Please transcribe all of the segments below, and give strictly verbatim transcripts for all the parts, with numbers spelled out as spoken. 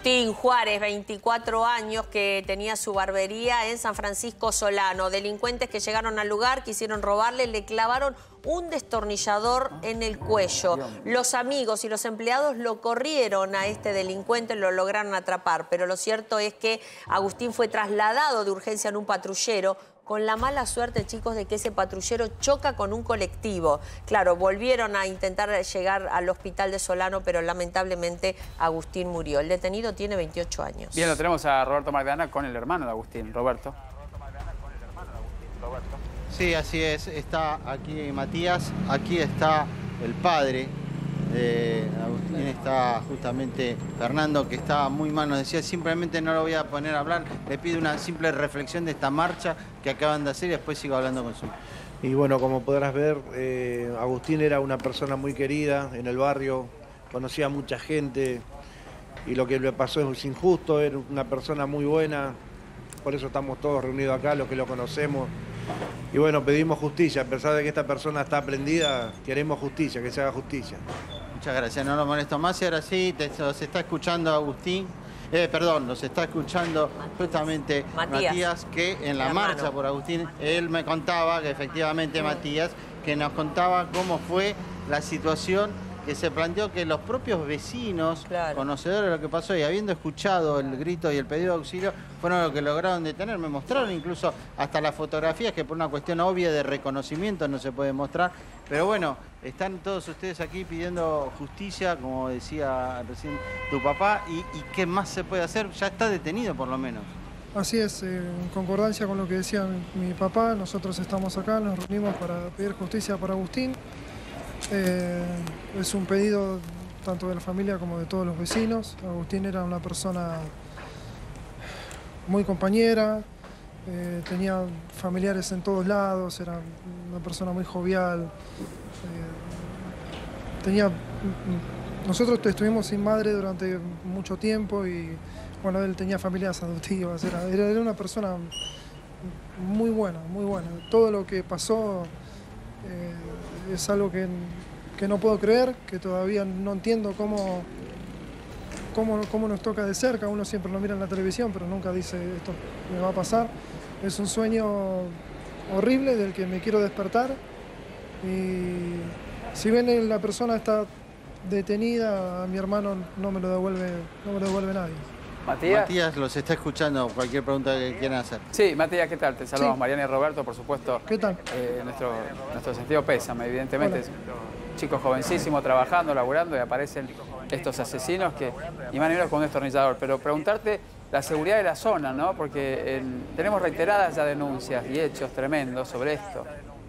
Agustín Juárez, veinticuatro años, que tenía su barbería en San Francisco Solano. Delincuentes que llegaron al lugar, quisieron robarle, le clavaron un destornillador en el cuello. Los amigos y los empleados lo corrieron a este delincuente, lo lograron atrapar. Pero lo cierto es que Agustín fue trasladado de urgencia en un patrullero, con la mala suerte, chicos, de que ese patrullero choca con un colectivo. Claro, volvieron a intentar llegar al hospital de Solano, pero lamentablemente Agustín murió. El detenido tiene veintiocho años. Bien, lo tenemos a Roberto Magdalena con el hermano de Agustín. Roberto. Sí, así es. Está aquí Matías, aquí está el padre de Agustín, está justamente Fernando, que está muy mal. Nos decía, simplemente no lo voy a poner a hablar, le pido una simple reflexión de esta marcha que acaban de hacer y después sigo hablando con su... Y bueno, como podrás ver, eh, Agustín era una persona muy querida en el barrio, conocía a mucha gente y lo que le pasó es injusto, era una persona muy buena, por eso estamos todos reunidos acá, los que lo conocemos. Y bueno, pedimos justicia, a pesar de que esta persona está prendida, queremos justicia, que se haga justicia. Muchas gracias, no lo molesto más. Y ahora sí, te, los está escuchando Agustín, eh, perdón, los está escuchando justamente Matías, Matías que en la hermano. marcha por Agustín, él me contaba que efectivamente Matías, que nos contaba cómo fue la situación que se planteó, que los propios vecinos, claro, conocedores de lo que pasó y habiendo escuchado el grito y el pedido de auxilio, fueron los que lograron detener. Me mostraron incluso hasta las fotografías, que por una cuestión obvia de reconocimiento no se puede mostrar. Pero bueno, están todos ustedes aquí pidiendo justicia, como decía recién tu papá, y, y ¿qué más se puede hacer? Ya está detenido por lo menos. Así es, eh, en concordancia con lo que decía mi, mi papá, nosotros estamos acá, nos reunimos para pedir justicia por Agustín. Eh, es un pedido tanto de la familia como de todos los vecinos. Agustín era una persona muy compañera, eh, tenía familiares en todos lados, era una persona muy jovial. Eh, tenía, nosotros estuvimos sin madre durante mucho tiempo y bueno, él tenía familias adoptivas, era, era, era una persona muy buena, muy buena. Todo lo que pasó eh, es algo que, que no puedo creer, que todavía no entiendo cómo, cómo, cómo nos toca de cerca. Uno siempre lo mira en la televisión, pero nunca dice esto me va a pasar. Es un sueño horrible del que me quiero despertar. Y si bien la persona está detenida, a mi hermano no me lo devuelve, no me lo devuelve nadie. Matías. Matías los está escuchando, cualquier pregunta que quieran hacer. Sí, Matías, ¿qué tal? Te saludamos, Sí. Mariana y Roberto, por supuesto. ¿Qué tal? Eh, nuestro, nuestro sentido pésame, evidentemente. Hola. Chicos jovencísimos trabajando, laburando, y aparecen estos asesinos que ni más ni menos con un destornillador. Pero preguntarte la seguridad de la zona, ¿no? Porque en, tenemos reiteradas ya denuncias y hechos tremendos sobre esto.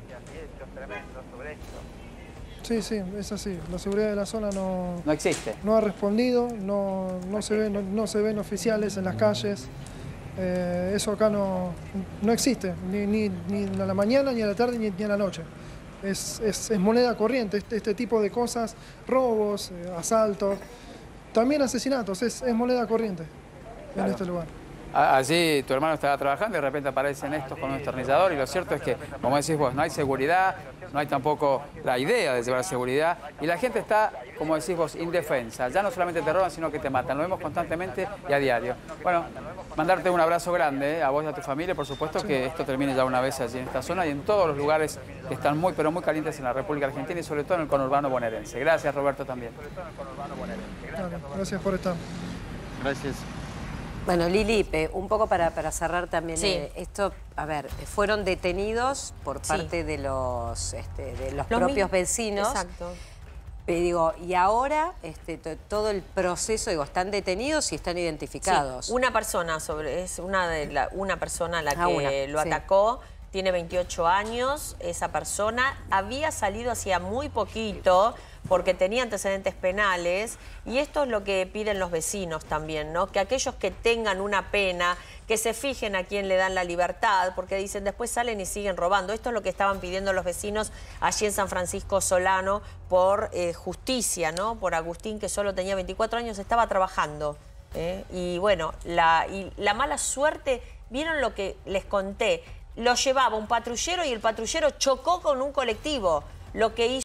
Sí, sí, es así. La seguridad de la zona no, No existe. no ha respondido, no, no, se ven, no, no se ven oficiales en las calles. Eh, eso acá no, no existe, ni, ni, ni a la mañana, ni a la tarde, ni, ni a la noche. Es, es, es moneda corriente, este, este tipo de cosas, robos, eh, asaltos, también asesinatos, es, es moneda corriente en Claro. este lugar. Allí tu hermano estaba trabajando y de repente aparecen estos con un destornillador, y lo cierto es que, como decís vos, no hay seguridad, no hay tampoco la idea de llevar seguridad y la gente está, como decís vos, indefensa. Ya no solamente te roban, sino que te matan. Lo vemos constantemente y a diario. Bueno, mandarte un abrazo grande, ¿eh? A vos y a tu familia, por supuesto, que esto termine ya una vez allí en esta zona y en todos los lugares que están muy, pero muy calientes en la República Argentina y sobre todo en el conurbano bonaerense. Gracias, Roberto, también. Claro, gracias por estar. Gracias. Bueno, Lili, eh, un poco para, para cerrar también, Sí. eh, esto, a ver, fueron detenidos por parte Sí. de los, este, de los, Los propios mismos- vecinos. Exacto. Eh, digo, y ahora este, to- todo el proceso, digo, están detenidos y están identificados. Sí, una persona, sobre, es una, de la, una persona la que Ah, una, lo sí. atacó, tiene veintiocho años, esa persona había salido hacía muy poquito porque tenía antecedentes penales, y esto es lo que piden los vecinos también, ¿no? Que aquellos que tengan una pena, que se fijen a quién le dan la libertad, porque dicen después salen y siguen robando. Esto es lo que estaban pidiendo los vecinos allí en San Francisco Solano por eh, justicia, ¿no? Por Agustín, que solo tenía veinticuatro años, estaba trabajando. ¿eh? Y bueno, la, y la mala suerte, ¿vieron lo que les conté? Lo llevaba un patrullero y el patrullero chocó con un colectivo, lo que hizo